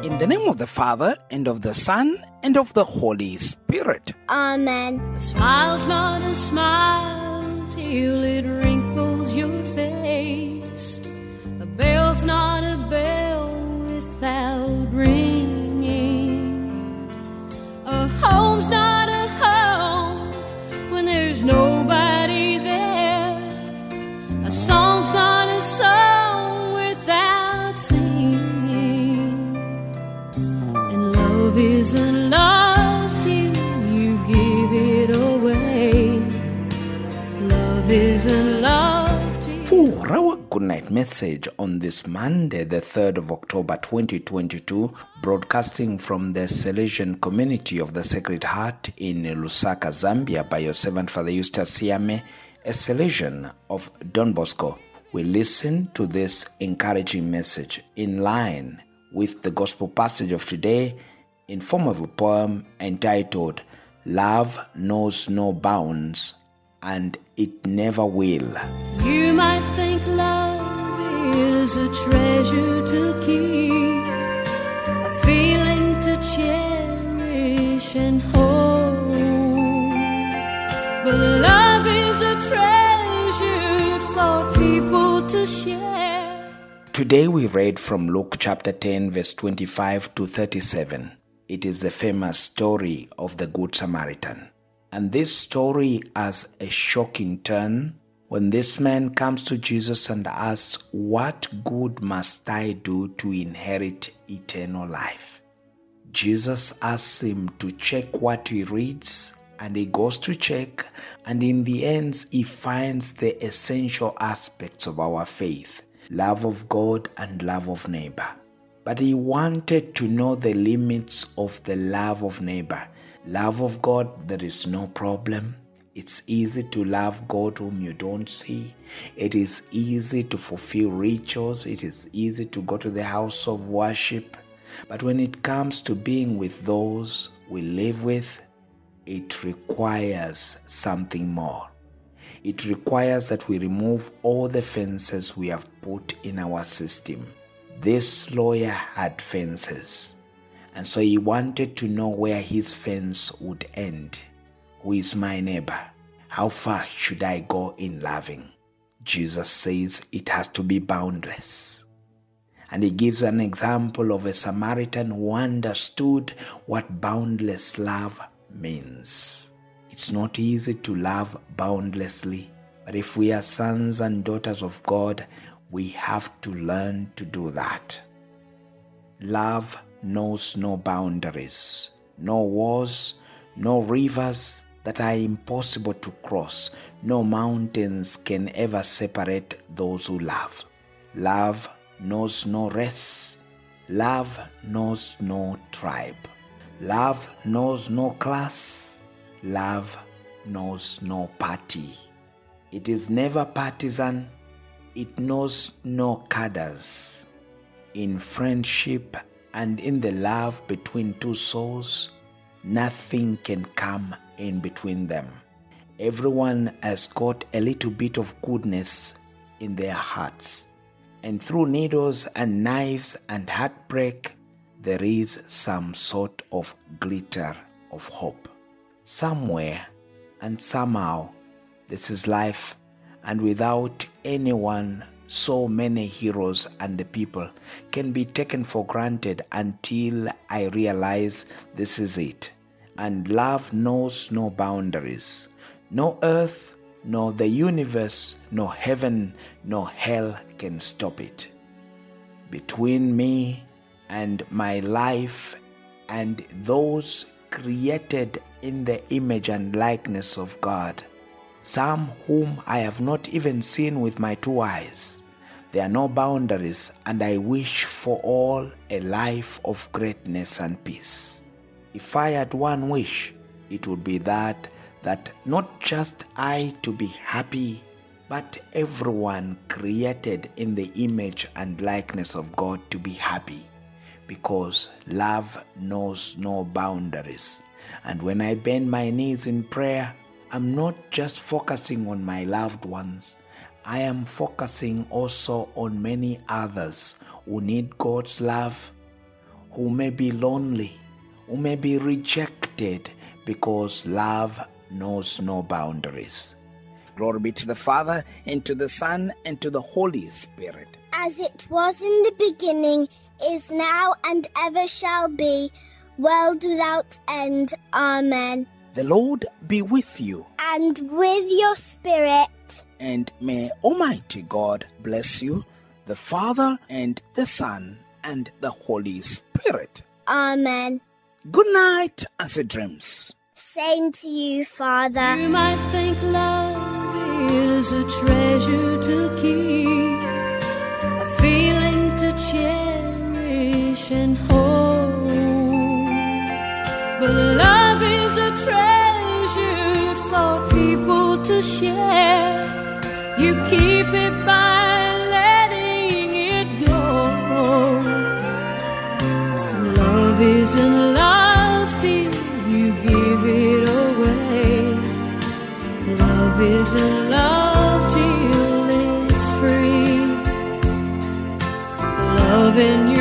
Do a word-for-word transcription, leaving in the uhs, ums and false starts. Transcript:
In the name of the Father, and of the Son, and of the Holy Spirit. Amen. A smile's not a smile till it wrinkles your face. A bell's not a bell without ringing. A home's not a home when there's nobody there. A song's not a song without singing. And love isn't love till you give it away. Love isn't love till... For our good night message on this Monday, the third of October twenty twenty-two, broadcasting from the Salesian Community of the Sacred Heart in Lusaka, Zambia, by your servant Father Eustace Siame, a Salesian of Don Bosco, we listen to this encouraging message in line with the gospel passage of today in form of a poem entitled Love Knows No Bounds and It Never Will. You might think love is a treasure to keep, a feeling to cherish and hold. But love is a treasure for people to share. Today we read from Luke chapter ten, verse twenty-five to thirty-seven. It is the famous story of the Good Samaritan. And this story has a shocking turn when this man comes to Jesus and asks, "What good must I do to inherit eternal life?" Jesus asks him to check what he reads, and he goes to check, and in the end he finds the essential aspects of our faith: love of God and love of neighbor. But he wanted to know the limits of the love of neighbor. Love of God, there is no problem. It's easy to love God whom you don't see. It is easy to fulfill rituals. It is easy to go to the house of worship. But when it comes to being with those we live with, it requires something more. It requires that we remove all the fences we have put in our system. This lawyer had fences, and so he wanted to know where his fence would end. Who is my neighbor? How far should I go in loving? Jesus says it has to be boundless. And he gives an example of a Samaritan who understood what boundless love means. It's not easy to love boundlessly, but if we are sons and daughters of God, we have to learn to do that. Love knows no boundaries, no walls, no rivers that are impossible to cross. No mountains can ever separate those who love. Love knows no race. Love knows no tribe. Love knows no class. Love knows no party. It is never partisan. It knows no cadres. In friendship and in the love between two souls, nothing can come in between them. Everyone has got a little bit of goodness in their hearts. And through needles and knives and heartbreak, there is some sort of glitter of hope. Somewhere and somehow, this is life, and without anyone, so many heroes and the people can be taken for granted until I realize this is it. And love knows no boundaries. No earth, no the universe, no heaven, no hell can stop it. Between me and my life and those created in the image and likeness of God, some whom I have not even seen with my two eyes, there are no boundaries, and I wish for all a life of greatness and peace. If I had one wish, it would be that, that not just I to be happy, but everyone created in the image and likeness of God to be happy, because love knows no boundaries. And when I bend my knees in prayer, I'm not just focusing on my loved ones. I am focusing also on many others who need God's love, who may be lonely, who may be rejected, because love knows no boundaries. Glory be to the Father, and to the Son, and to the Holy Spirit. As it was in the beginning, is now, and ever shall be, world without end. Amen. The Lord be with you. And with your spirit. And may Almighty God bless you, the Father, and the Son, and the Holy Spirit. Amen. Good night, and sweet dreams. Same to you, Father. You might think love is a treasure to keep, a feeling to cherish and hold. But love is a treasure for people to share. You keep it by letting it go. Love isn't love till you give it away. Love isn't love till it's free. Love in your